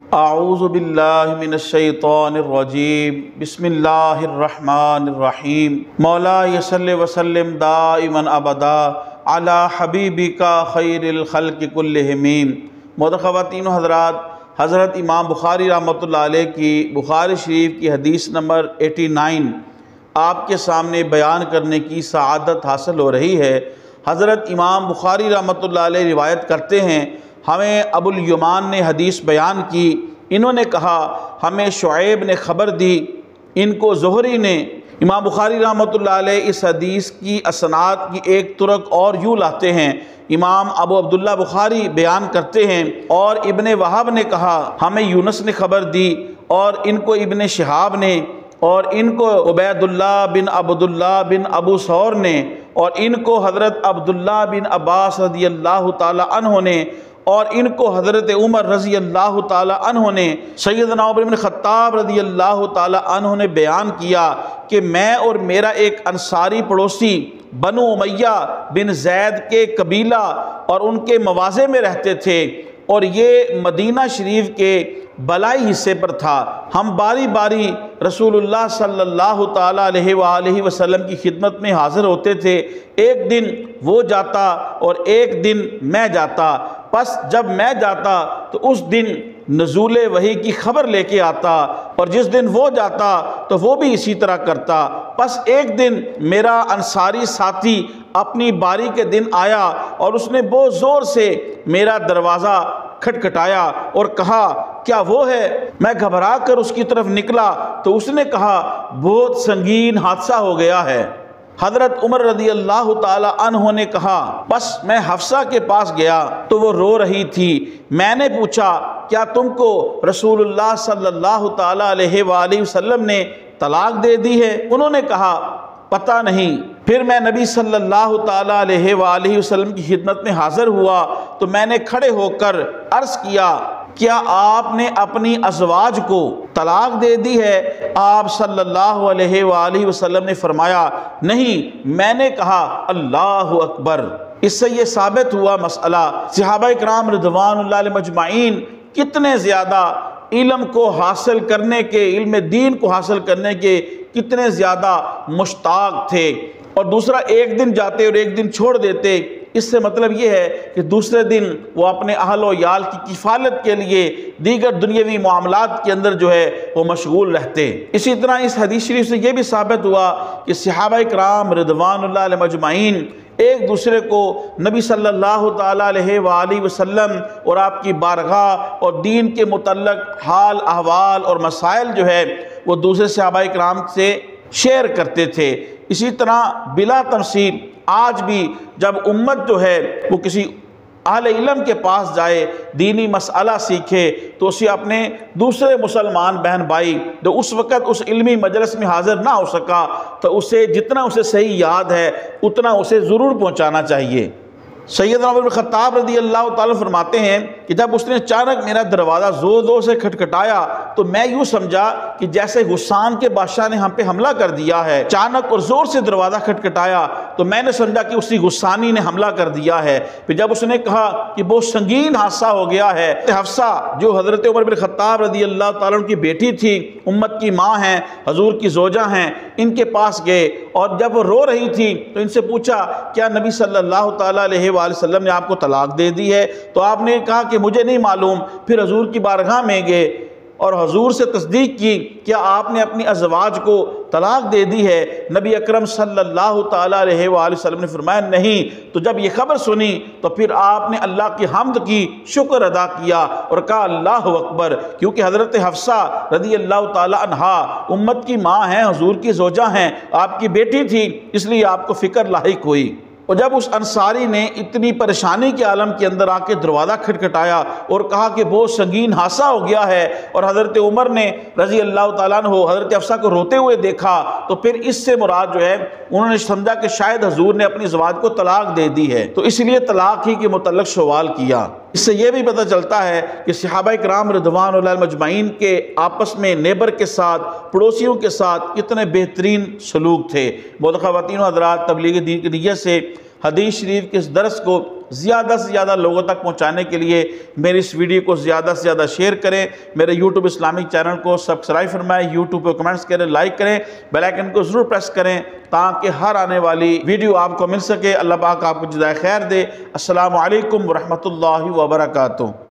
आऊज़ु बिल्लाहि मिनश्शैतानिर्रजीम बिस्मिल्लाहिर्रहमानिर्रहीम मौला यसल्लि वसल्लिम दाइमन अबदा अला हबीबिका खैरिल खल्क़ि कुल्लिहिम। मोहतरम ख़वातीन हज़रात, हज़रत इमाम बुखारी रहमतुल्लाह अलैह की बुखारी शरीफ की हदीस नंबर 89 आपके सामने बयान करने की सआदत हासिल हो रही है। हज़रत इमाम बुखारी रहमतुल्लाह अलैह रिवायत करते हैं, हमें अबुल यमान ने हदीस बयान की। इन्होंने कहा हमें शुएब ने ख़बर दी, इनको ज़ुहरी ने। इमाम बुखारी रहमतुल्लाह अलैह इस हदीस की असनाद की एक तुरक और यूँ लाते हैं। इमाम अबू अब्दुल्ला बुखारी बयान करते हैं और इब्ने वहाब ने कहा हमें यूनुस ने ख़बर दी, और इनको इब्ने शिहाब ने, और इनको उबैदुल्लाह बिन अब्दुल्लाह बिन अबू सौर ने, और इनको हज़रत अब्दुल्लाह बिन अब्बास रज़ी अल्लाह ताला अन्हु ने, और इनको हज़रत उमर रज़ी अल्लाह ताला अन्हु ने, सैयदना उमर बिन ख़त्ताब रज़ी अल्लाह ताला अन्हु ने बयान किया कि मैं और मेरा एक अंसारी पड़ोसी बनु उमैया बिन ज़ैद के कबीला और उनके मवाज़े में रहते थे, और ये मदीना शरीफ के बलाई हिस्से पर था। हम बारी बारी रसूलुल्लाह सल्लल्लाहु ताला अलैहि वसल्लम की खिदमत में हाज़िर होते थे। एक दिन वो जाता और एक दिन मैं जाता। बस जब मैं जाता तो उस दिन नज़ूल वही की ख़बर लेके आता, और जिस दिन वो जाता तो वो भी इसी तरह करता। बस एक दिन मेरा अंसारी साथी अपनी बारी के दिन आया और उसने बहुत ज़ोर से मेरा दरवाज़ा खटखटाया और कहा क्या वो है? मैं घबरा कर उसकी तरफ निकला तो उसने कहा बहुत संगीन हादसा हो गया है। हज़रत उमर रज़ी अल्लाह ताला अन्हु ने कहा बस मैं हफ्सा के पास गया तो वो रो रही थी। मैंने पूछा क्या तुमको रसूलुल्लाह सल्लल्लाहु ताला अलैहि वसल्लम ने तलाक दे दी है? उन्होंने कहा पता नहीं। फिर मैं नबी सल्लल्लाहु ताला अलैहि वसल्लम की खिदमत में हाज़िर हुआ तो मैंने खड़े होकर अर्ज़ किया क्या आपने अपनी अज़वाज को तलाक दे दी है? आप सल्लल्लाहु अलैहि वसल्लम ने फरमाया नहीं। मैंने कहा अल्लाहु अकबर। इससे ये साबित हुआ मसला सहाबा इकराम रिज़वानुल्लाह अलैहिम अजमाइन कितने ज़्यादा इल्म को हासिल करने के, इल्म दीन को हासिल करने के कितने ज़्यादा मुश्ताक थे। और दूसरा, एक दिन जाते और एक दिन छोड़ देते, इससे मतलब ये है कि दूसरे दिन वो अपने अहल व याल की किफ़ालत के लिए दीगर दुनियावी मामलात के अंदर जो है वो मशगूल रहते। इसी तरह इस हदीस शरीफ से ये भी साबित हुआ कि सहाबा इकराम रिज़वानुल्लाह अलैहिम अजमाइन एक दूसरे को नबी सल्लल्लाहु ताला अलैहि वसल्लम और आपकी बारगाह और दीन के मुतल्लक हाल अहवाल और मसाइल जो है वो दूसरे सहाबा इकराम से शेयर करते थे। इसी तरह बिला तमसील आज भी जब उम्मत जो है वो किसी अहले इल्म के पास जाए, दीनी मसला सीखे, तो उसे अपने दूसरे मुसलमान बहन भाई जो उस वक़्त उस इल्मी मजलिस में हाज़िर ना हो सका तो उसे जितना उसे सही याद है उतना उसे ज़रूर पहुँचाना चाहिए। सैयदना उमर बिन ख़त्ताब रज़ी अल्लाह ताला फरमाते हैं कि जब उसने अचानक मेरा दरवाज़ा ज़ोर ज़ोर से खटखटाया तो मैं यूँ समझा कि जैसे गुस्सान के बादशाह ने हम पे हमला कर दिया है। अचानक और ज़ोर से दरवाज़ा खटखटाया तो मैंने समझा कि उसी गुस्सानी ने हमला कर दिया है। फिर जब उसने कहा कि बहुत संगीन हादसा हो गया है, हफ्सा जो हज़रत उमर बिन ख़त्ताब रज़ी अल्लाह ताला की बेटी थी, उम्मत की माँ हैं, हजूर की ज़ोजा हैं, इनके पास गए और जब वो रो रही थी तो इनसे पूछा क्या नबी सल्लल्लाहु ताला अलैहि वसल्लम ने आपको तलाक दे दी है? तो आपने कहा कि मुझे नहीं मालूम। फिर हजूर की बारगाह में गए और हजूर से तस्दीक की क्या आपने अपनी अज़वाज को तलाक दे दी है? नबी अकरम सल्लल्लाहु ताला अलैहि वसल्लम ने फरमाया नहीं। तो जब ये खबर सुनी तो फिर आपने अल्लाह की हम्द की, शुक्र अदा किया और कहा अल्लाहु अकबर, क्योंकि हज़रत हफ्सा रज़ी अल्लाह ताला अन्हा उम्मत की माँ हैं, हजूर की ज़ोजा हैं, आपकी बेटी थी, इसलिए आपको फ़िक्र लाहिक हुई। और जब उस अंसारी ने इतनी परेशानी के आलम के अंदर आके दरवाज़ा खटखटाया और कहा कि बहुत संगीन हादसा हो गया है, और हज़रत उमर ने रज़ी अल्लाह ताला अन्हु हज़रत हफ्सा को रोते हुए देखा, तो फिर इससे मुराद जो है उन्होंने समझा कि शायद हजूर ने अपनी ज़वाज को तलाक दे दी है, तो इसलिए तलाक ही के मुतल्लिक़ सवाल किया। इससे यह भी पता चलता है कि सहाबा इकराम रिज़वानुल्लाह अलैहिम अजमाइन के आपस में नेबर के साथ, पड़ोसियों के साथ कितने बेहतरीन सलूक थे। बहुत ख़वातीन हज़रात, तबलीग दीन की नियत से हदीस शरीफ के इस दर्स को ज़्यादा से ज़्यादा लोगों तक पहुँचाने के लिए मेरी इस वीडियो को ज़्यादा से ज़्यादा शेयर करें। मेरे यूट्यूब इस्लामिक चैनल को सब्सक्राइब फरमाएं, यूट्यूब पर कमेंट्स करें, लाइक करें, बेल आइकन को ज़रूर प्रेस करें ताकि हर आने वाली वीडियो आपको मिल सके। अल्लाह पाक आपको जज़ाए खैर दे। अस्सलामु अलैकुम व रहमतुल्लाहि व बरकातुहू।